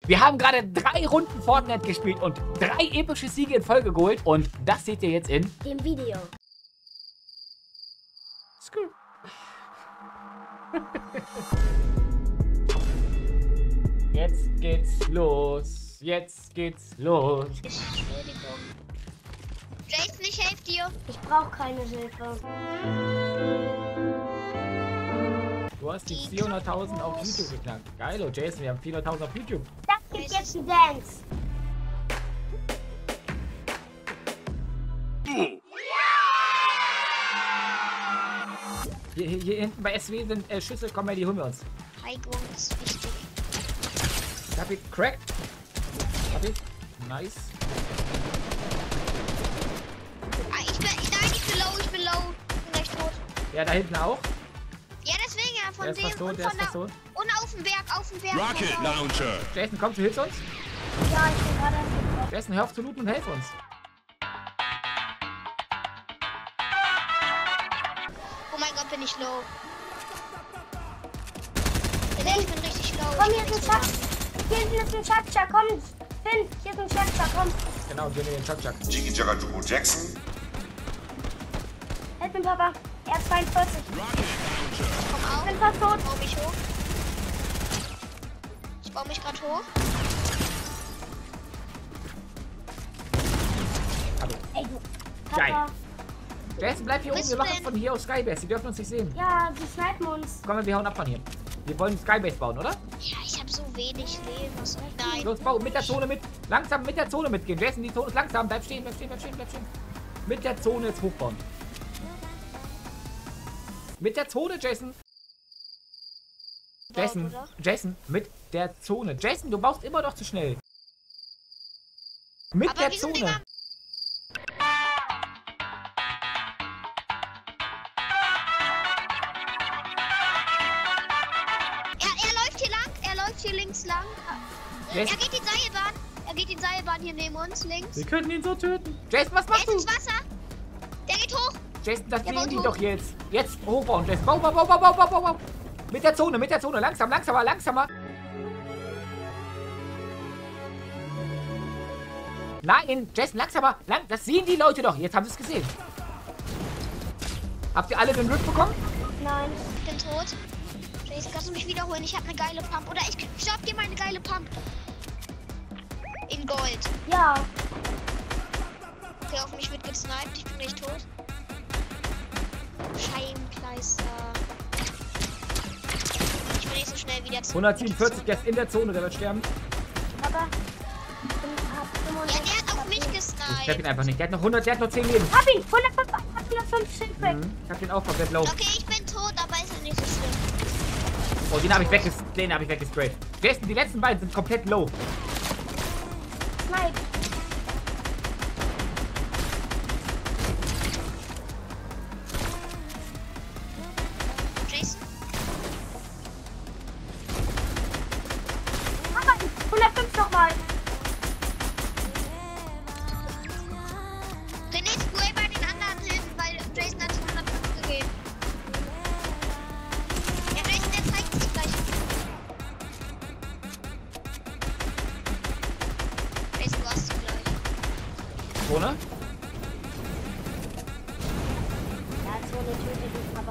Wir haben gerade 3 Runden Fortnite gespielt und 3 epische Siege in Folge geholt. Und das seht ihr jetzt in dem Video. Jetzt geht's los. Jetzt geht's los. Entschuldigung. Jason, ich helfe dir. Ich brauche keine Hilfe. Du hast die 400.000 auf YouTube geknackt. Geil, oh Jason, wir haben 400.000 auf YouTube. Das gibt jetzt die Dance. Hier hinten bei SW sind Schüsse, komm mal, die holen wir uns. Heilung ist wichtig. Hab ich crack. Hab ich. Nice. Ah, ich bin low, ich bin gleich tot. Ja, da hinten auch. Ja, deswegen ja, von Der ist dem fast tot, und der von ist fast da tot. und auf dem Berg, Rocket Launcher. Jason, komm, du hilfst uns. Ja, ich bin gerade. Jason, hör auf zu looten und helf uns. Oh mein Gott, bin ich low. Ich bin richtig low. Komm, hier ist ein Schatz. Hier hinten ist ein Schatz. Komm, Finn, hier ist ein Schatz. Komm. Genau, wir nehmen den Chuck. Jiggy Jagger Jumbo Jackson. Helf mir, Papa. Er ist 42. Komm Ich auf. bin fast tot. Ich baue mich hoch. Ich baue mich gerade hoch. Ey, du. Geil. Papa. Jason, bleib hier oben. Bist Wir du machen denn? von hier aus Skybase. Die dürfen uns nicht sehen. Ja, die snipen uns. Komm, wir hauen ab von hier. Wir wollen Skybase bauen, oder? Ja, ich habe so wenig Leben. Was soll ich? Nein. Los, bau mit der Zone mit. Langsam mit der Zone mitgehen. Jason, die Zone ist langsam. Bleib stehen. Mit der Zone jetzt hochbauen. Mit der Zone, Jason. Jason, Oder? Jason, mit der Zone. Jason, du baust immer noch zu schnell. Mit Aber der wir sind Zone. immer- Er läuft hier lang. Er läuft hier links lang. Jason, Er geht die Seilbahn. Er geht die Seilbahn hier neben uns links. wir können ihn so töten. Jason, was Der machst ist du? ins Wasser. Der geht hoch. Jason, das Der sehen baut die hoch. doch jetzt. Jetzt hochbauen, Jason. Bau. Mit der Zone. Langsamer. Nein, Jason, langsamer. Das sehen die Leute doch. Jetzt haben sie es gesehen. Habt ihr alle den Rück bekommen? Nein. Ich bin tot. Jason, kannst du mich wiederholen? Ich habe eine geile Pump. Oder ich stopp dir meine geile Pump. In Gold. Ja. Okay, auf mich wird gesniped. Ich bin gleich tot. Scheibenkleister. Ich bin nicht so schnell wie der 147, der ist in der Zone, der wird sterben. Papa. Ich hab Ja, der hat auf mich Ich treffe gesniped. ihn einfach nicht. Der hat noch 100, der hat noch 10 Leben. Hab ihn. 105 Schildweg. Ich hab den auch komplett low. Okay, ich bin tot, aber ist ja nicht so schlimm. Oh, den habe ich weggestraight. Jason, die letzten beiden sind komplett low. Snipe. Jason? Papa, 105 nochmal. René Spray bei den anderen helfen, weil Jason hat 105 gegeben. Ja, Jason, der zeigt sich gleich. Jason, du hast ihn gleich. Zone? Ja, Zone tötet dich, Papa.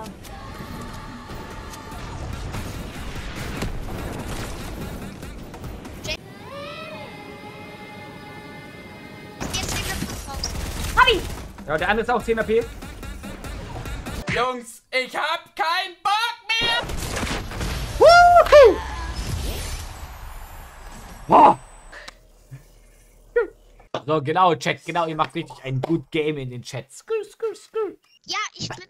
Jetzt nehmen wir Puff raus. Hab ihn. Ja, der andere ist auch 10 AP. Jungs, ich hab keinen Bock mehr! Woohoo! Boah. So, genau, Chat, genau, ihr macht richtig ein gut Game in den Chat. Skr. Ja, ich hab...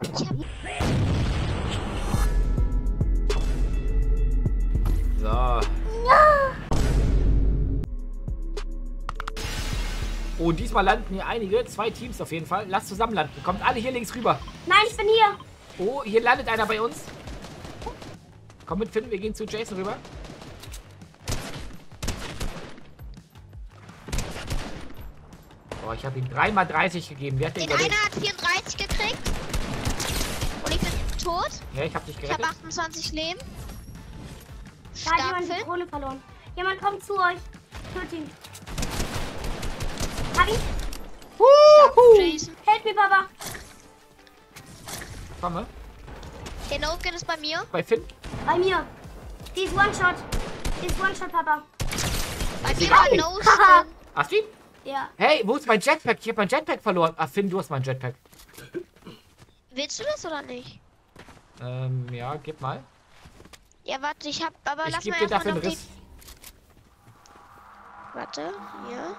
So. Oh, diesmal landen hier einige, 2 Teams auf jeden Fall. Lasst zusammen landen. Kommt alle hier links rüber. Nein, ich bin hier. Oh, hier landet einer bei uns. Komm mit, Finn, wir gehen zu Jason rüber. Oh, ich habe ihm 3x30 gegeben. Wer hat den Den überlebt? einer hat 34 gekriegt. Und ich bin tot. Ja, ich habe dich Ich habe gerettet. 28 Leben. Da hat jemand die Stapel. Krone verloren. Jemand kommt zu euch. Töten. Hab ihn. Jason. Help mir, Papa. Komme. Der No-Skin ist bei mir. Bei Finn. Bei mir. Die ist One-Shot. Die ist One-Shot, Papa. Bei mir egal. war ein No-Skin. Hast du ihn? Ja. Hey, wo ist mein Jetpack? Ich habe mein Jetpack verloren. Ah, Finn, du hast mein Jetpack. Willst du das oder nicht? Ja, gib mal. Ja, warte, ich hab, aber Ich lass geb mal dir erstmal dafür einen noch die... Riss. Warte, hier.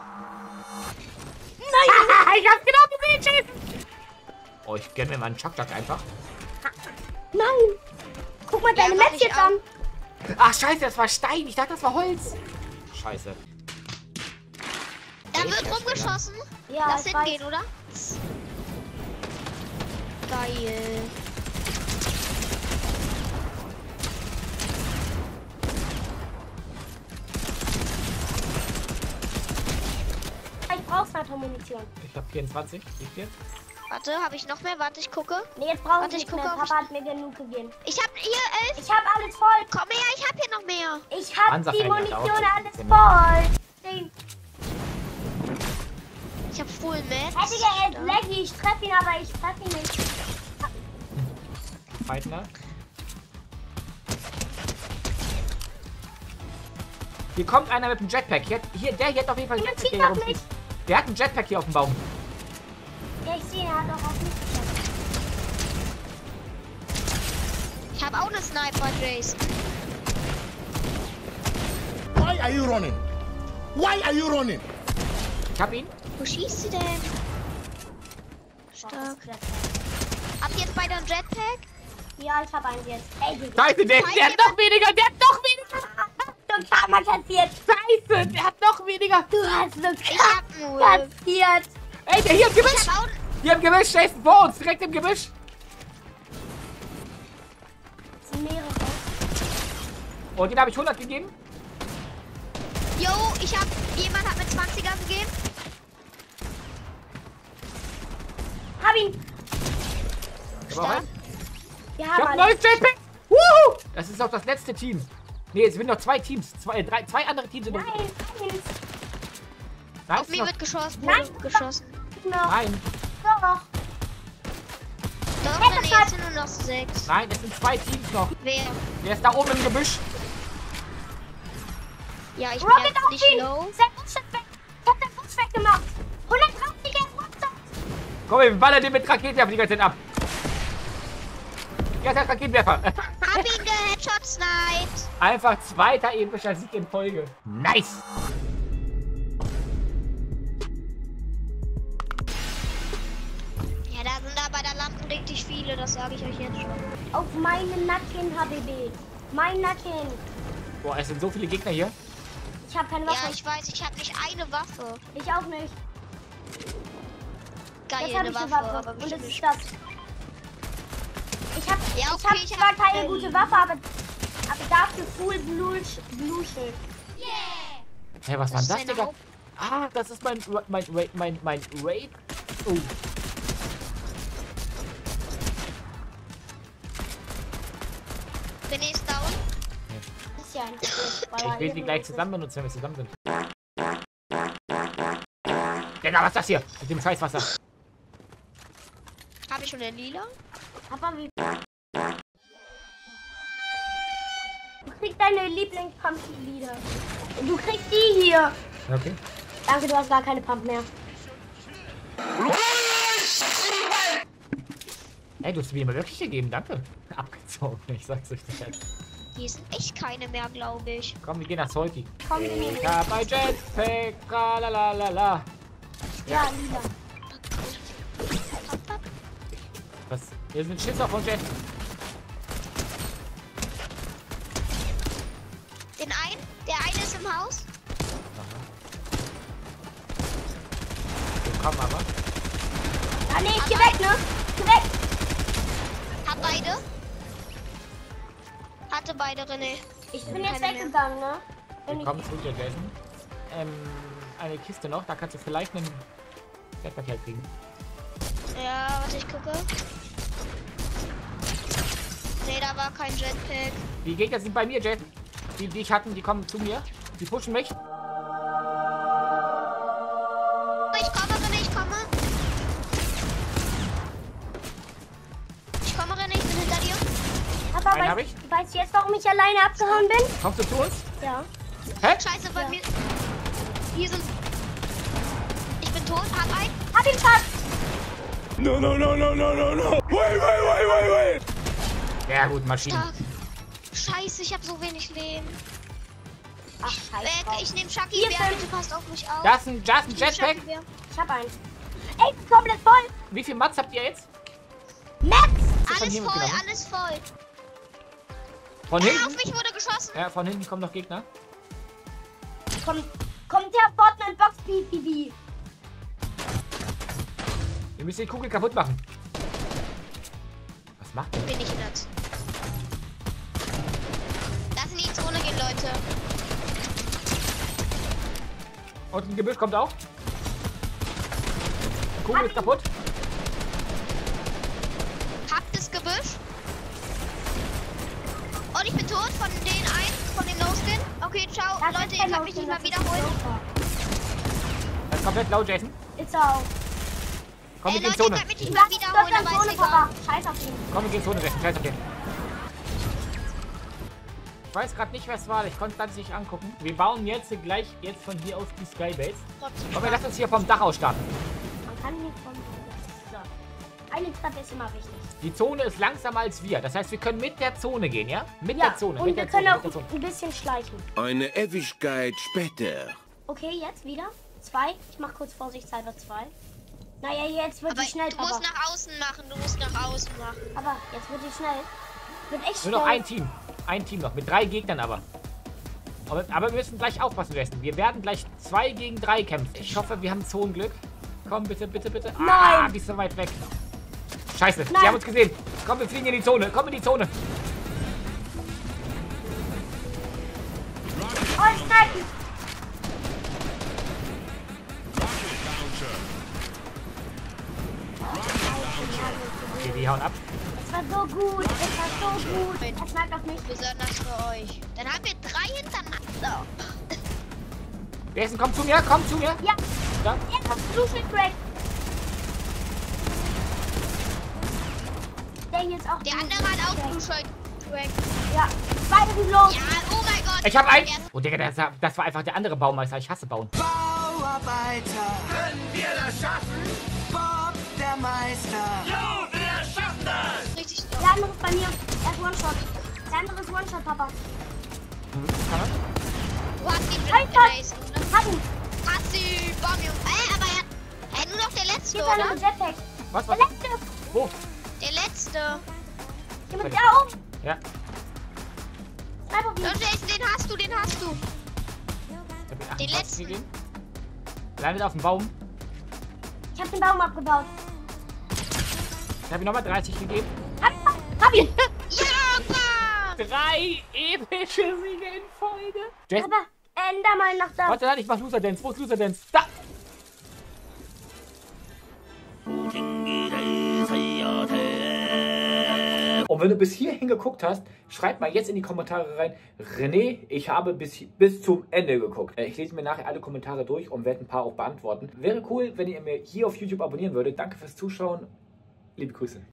Ich hab's genau gesehen, Jason. Oh, ich gönn mir mal einen Chuck-Chuck einfach. Nein. Guck mal deine mach Maps ich jetzt auch. an. Ach, scheiße, das war Stein. Ich dachte, das war Holz. Scheiße. Da Welcher wird rumgeschossen. Ja, Lass ich weiß. hingehen, oder? Geil. Ich brauch Sniper-Munition. Ich hab 24. Wie viel? Warte, habe ich noch mehr? Warte, ich gucke. Nee, jetzt brauche Warte, ich ich nicht mehr. gucke, ob Papa hat mir genug gegeben. Ich habe hier 11. Ich habe alles voll. Komm her, ich habe hier noch mehr. Ich habe Ansach die einen hat Munition auch alles 10. voll. Den Ich habe Full Max. Hey, Digga, er ist laggy. Ich treffe ihn, aber ich treffe ihn nicht. Feitner. Hier kommt einer mit dem Jetpack. Hier, der hier hat auf jeden Fall einen Jemand Jetpack. schießt Der, hier auf mich. rumfliegt. Der hat einen Jetpack hier auf dem Baum. Ja, ich sehe ihn, er hat auch auf mich geschossen. Ich habe auch eine Sniper, Jason. Why are you running? Why are you running? Ich hab ihn. Wo schießt sie denn? Boah, das Stark. ist klasse. Habt ihr jetzt beide ein Jetpack? Ja, ich habe einen jetzt. Ey, Digga. Scheiße, der hat noch weniger. Der hat noch weniger. Du Karma kassiert. Scheiße, der hat noch weniger. Du hast so Ich hab einen Wolf. kassiert. Ey, der hier im Gebüsch. Ich hab auch... Hier im Gebüsch, Jason, vor uns. Direkt im Gebüsch. Das sind mehrere. Und den habe ich 100 gegeben. Yo, jemand hat mir 20er gegeben. Hab ihn. Aber auch einen. Wir Ich haben hab ein alles. neues Jetpack. Woohoo. Das ist auch das letzte Team. Nee, es sind noch 2 Teams. Zwei andere Teams sind noch. Nein, eins. Nein, Auf ist mich noch, wird geschossen. Nein. Wurde geschossen. Noch. nein, Doch. Doch, Hey, dann das jetzt sind nur noch 6. nein, es sind 2 Teams noch. Wer? Der ist da oben im Gebüsch. Ja, ich bin Rocket jetzt auf nicht ihn. low. Sein Bus ist weg. Ich hab den Bus weggemacht. 130er WhatsApp. Komm, wir ballern den mit Raketenwerfer die ganze Zeit ab. Ja, der Raketenwerfer. Hab ihn geheadshot sniped. Einfach zweiter epischer Sieg in Folge. Nice. Ja, da sind da bei der Lampen richtig viele, das sage ich euch jetzt schon. Auf meinen Nacken, HBB. Mein Nacken. Boah, es sind so viele Gegner hier. Ich habe keine Ja, Waffe. ich weiß, ich habe nicht eine Waffe. Ich auch nicht. Geil, Jetzt habe eine ich eine Waffe, Waffe. aber Und das bestimmt ist nicht. das. Ich habe Ja, ich okay, hab ich zwar hab, keine gute Waffe, aber dafür Full Blue Schild. Hä, was war Das das, ist eine Digga? Haupt- Ah, das ist mein Raid. Oh. Bin ich down? Ist ja ein Ich will die gleich zusammen benutzen, wenn wir zusammen sind. Digga, was ist das hier? Mit dem Scheißwasser. Habe ich schon den Lila? Aber wie. Du kriegst deine Lieblingspump-Lieder. Du kriegst die hier. Okay. Danke, du hast gar keine Pump mehr. Ey, du hast mir immer wirklich gegeben, danke. Abgezogen, ich sag's euch nicht. Hier sind echt keine mehr, glaube ich. Komm, wir gehen nach Solki. Komm, wir nehmen. Ich hab ein Jetpack, tralalala. Ja, Lieder. Was? Hier sind Schisser von Jet. Der eine ist im Haus. Komm aber. Ah, nee, ich geh weg, ne? Geh weg. Hat beide. Hatte beide, René. Ich bin jetzt Keine mehr. weggegangen, ne? Wenn ich Komm zu dir, Jason. Eine Kiste noch, da kannst du vielleicht einen Jetpack herkriegen. Ja, warte, ich gucke. Nee, da war kein Jetpack. Die Gegner sind bei mir, Jason. Die ich hatten, die kommen zu mir. Die pushen mich. hab ich. Weißt du jetzt, warum ich alleine abgehauen bin? Kommst du zu uns? Ja. Hä? Scheiße, bei Ja. mir. Hier sind. Ich bin tot, hab einen. Hab ihn fast. No, no, no, no, no, no, no. Wait. Ja gut, Maschinen. Stark. Scheiße, ich hab so wenig Leben. Ach, scheiße. Ich nehm Chucky, Hier wer sind- bitte passt auf mich auf. Da ist ein Jetpack. Ich hab einen. Ey, komplett voll. Wie viel Mats habt ihr jetzt? Max. von Alles hier voll, mitgenommen? alles voll. Von Auf hinten? mich wurde geschossen. Ja, von hinten kommen noch Gegner. Kommt der Fortnite Box PvP. Wir müssen die Kugel kaputt machen. Was macht der? Bin ich das. Lass in die Zone gehen, Leute. Und ein Gebüsch kommt auch. Die Kugel ist kaputt. Habt das Gebüsch. Und ich bin tot von den einen, von dem No-Skin. Okay, ciao. Das Leute, ist ihr kein könnt mich nicht mehr No-Skin, das ist wiederholen. Das ist komplett low, Jason. Ist auch. Komm, wir gehen Leute, ihr Zone. könnt mich nicht Du mehr hast wiederholen, dann aber Zone, ist egal. Papa. Scheiß auf ihn. Komm, wir gehen Zone, Jason. Scheiß auf den. Ich weiß gerade nicht, was war. Ich konnte das nicht angucken. Wir bauen jetzt gleich von hier aus die Skybase. Aber wir lassen uns hier vom Dach aus starten. Man kann nicht von. So. Eine Treppe ist immer wichtig. Die Zone ist langsamer als wir. Das heißt, wir können mit der Zone gehen, ja? Mit Ja, der Zone. und mit wir der können Zone, auch mit der Zone. ein bisschen schleichen. Eine Ewigkeit später. Okay, jetzt wieder. 2. Ich mach kurz vorsichtshalber 2. Naja, jetzt wird Aber die schnell, du musst Papa. nach außen machen, du musst nach außen machen. Aber jetzt wird die schnell. Wird echt Nur noch schnell. ein Team. Ein Team noch. Mit 3 Gegnern aber. Aber wir müssen gleich aufpassen, Jason. Wir werden gleich 2 gegen 3 kämpfen. Ich hoffe, wir haben Zonenglück. Komm, bitte, bitte, bitte. Ah, Nein. die ist so weit weg. Scheiße, Nein. sie haben uns gesehen. Komm, wir fliegen in die Zone. Komm in die Zone. Oh, Snipen. Okay, die hauen ab. Es war so gut. Es war so gut. Es sniped auf mich. Besonders für euch. Dann haben wir 3 hintereinander. Jason, komm zu mir, komm zu mir. Ja. Da. Jetzt hast du Blue Crack. Der hier ist auch Der Blue andere hat auch Crack. Blue Shell Crack. Ja. Beide sind los. Ja, oh mein Gott. Ich hab einen. Der- Oh, Digga, das war einfach der andere Baumeister. Ich hasse Bauen. Bauarbeiter, Können wir das schaffen? Bob der Meister. Jo, wir schaffen das! Richtig Der andere ist bei mir. Er ist One-Shot. Der andere ist One-Shot, Papa. Du hast ihn Halt, Jason, ne? Hat ihn. Hast du Bombe. Aber er nur noch der letzte, Hier ist einer oder? mit Jetpack. Was, Der was? letzte. Wo? Der letzte. Hier mit da oben. Ja. Sniper auf ihn. Und Jason, den hast du, den hast du. Ich hab ihm 28 Den letzten. gegeben. Landet auf dem Baum. Ich hab den Baum abgebaut. Ich habe ihm nochmal 30 gegeben. Hab ihn. Ja, Papa! 3 epische Siege in Folge. Jason, Aber änder mal nach da. warte, nein, ich mach Loser Dance. Wo ist Loser Dance? Da! Und wenn du bis hierhin geguckt hast, schreib mal jetzt in die Kommentare rein, René, ich habe bis zum Ende geguckt. Ich lese mir nachher alle Kommentare durch und werde ein paar auch beantworten. Wäre cool, wenn ihr mir hier auf YouTube abonnieren würdet. Danke fürs Zuschauen. Liebe Grüße.